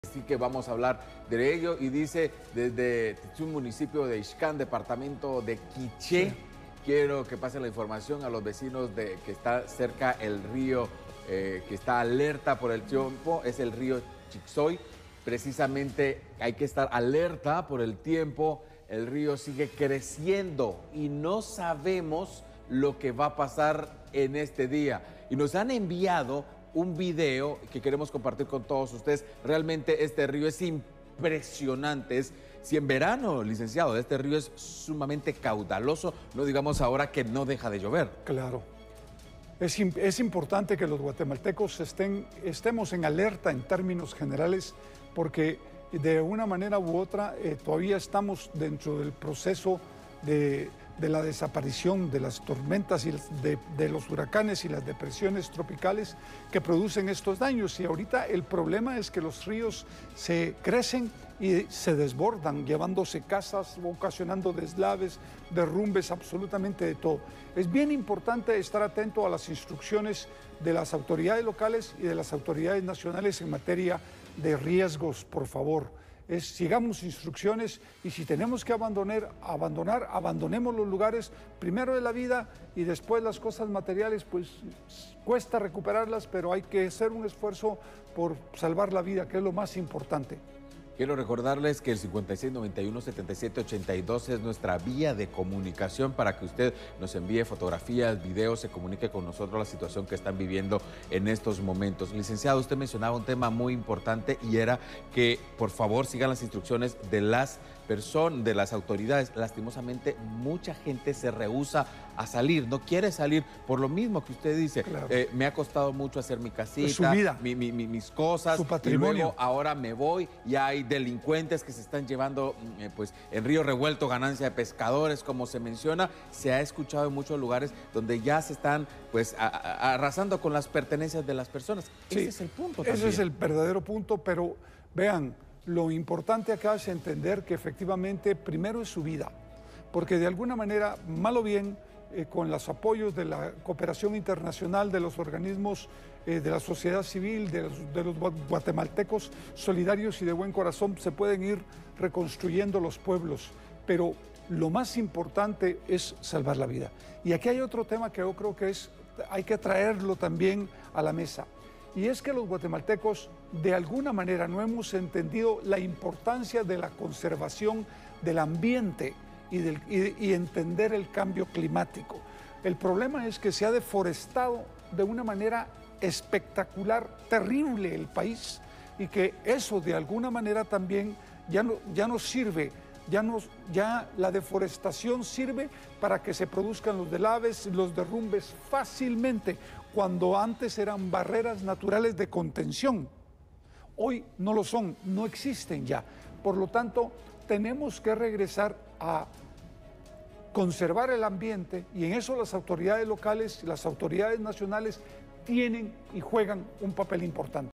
Así que vamos a hablar de ello y dice desde un municipio de Ixcán, departamento de Quiché, sí. Quiero que pase la información a los vecinos de que está cerca el río, que está alerta por el tiempo, es el río Chixoy. Precisamente hay que estar alerta por el tiempo, el río sigue creciendo y no sabemos lo que va a pasar en este día. Y nos han enviado un video que queremos compartir con todos ustedes. Realmente este río es impresionante. Si en verano, licenciado, este río es sumamente caudaloso, no digamos ahora que no deja de llover. Claro. Es importante que los guatemaltecos estemos en alerta en términos generales, porque de una manera u otra todavía estamos dentro del proceso de la desaparición de las tormentas y de los huracanes y las depresiones tropicales que producen estos daños. Y ahorita el problema es que los ríos se crecen y se desbordan, llevándose casas, ocasionando deslaves, derrumbes, absolutamente de todo. Es bien importante estar atento a las instrucciones de las autoridades locales y de las autoridades nacionales en materia de riesgos, por favor. Sigamos instrucciones y si tenemos que abandonar, abandonemos los lugares primero de la vida y después las cosas materiales, pues cuesta recuperarlas, pero hay que hacer un esfuerzo por salvar la vida, que es lo más importante. Quiero recordarles que el 5691-7782 es nuestra vía de comunicación para que usted nos envíe fotografías, videos, se comunique con nosotros la situación que están viviendo en estos momentos. Licenciado, usted mencionaba un tema muy importante y era que por favor sigan las instrucciones de las personas, de las autoridades. Lastimosamente mucha gente se rehúsa a salir, no quiere salir por lo mismo que usted dice. Claro. Me ha costado mucho hacer mi casita, su vida, mis cosas, su patrimonio. Y luego ahora me voy y hay delincuentes que se están llevando pues en Río Revuelto ganancia de pescadores, como se menciona. Se ha escuchado en muchos lugares donde ya se están pues arrasando con las pertenencias de las personas. Sí, ese es el punto también. Ese es el verdadero punto, pero vean, lo importante acá es entender que efectivamente primero es su vida, porque de alguna manera, mal o bien, con los apoyos de la cooperación internacional, de los organismos de la sociedad civil, de los guatemaltecos solidarios y de buen corazón, se pueden ir reconstruyendo los pueblos, pero lo más importante es salvar la vida. Y aquí hay otro tema que yo creo que hay que traerlo también a la mesa, y es que los guatemaltecos de alguna manera no hemos entendido la importancia de la conservación del ambiente y entender el cambio climático. El problema es que se ha deforestado de una manera espectacular, terrible el país, y que eso de alguna manera también ya no sirve. Ya la deforestación sirve para que se produzcan los deslaves, los derrumbes fácilmente, cuando antes eran barreras naturales de contención. Hoy no lo son, no existen ya. Por lo tanto, tenemos que regresar a conservar el ambiente, y en eso las autoridades locales y las autoridades nacionales tienen y juegan un papel importante.